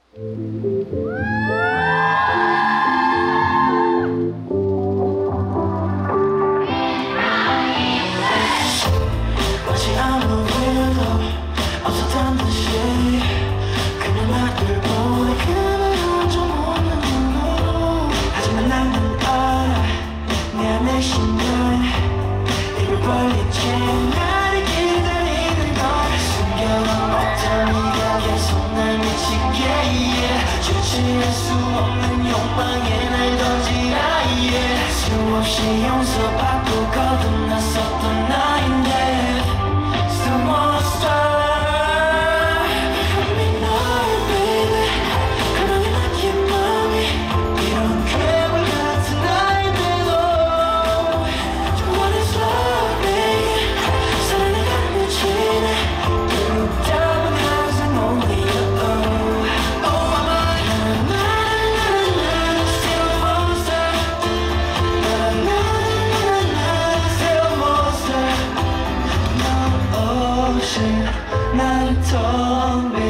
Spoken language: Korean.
마치 아무 일도 없었던 듯이 그냥 나를 보내 그대로 좀 없는 눈으로 하지만 나는 알아 내 안의 심장 입을 벌리지 나를 기다리는 걸 숨겨왔던 네가 계속 날 미치게 yeah. 주체할 수 없는 욕망에 날 던지라 yeah. 수없이 용서받고 거듭났었던 나인데 Still wanna start Coming on baby 그러게 나의 맘이 이런 괴물 같은 나인데도 What is love baby 사랑에 감미치네 그 답은 항상 only you Oh mama 나는 still wanna start 나는 still wanna start 너 없이 난 텅빈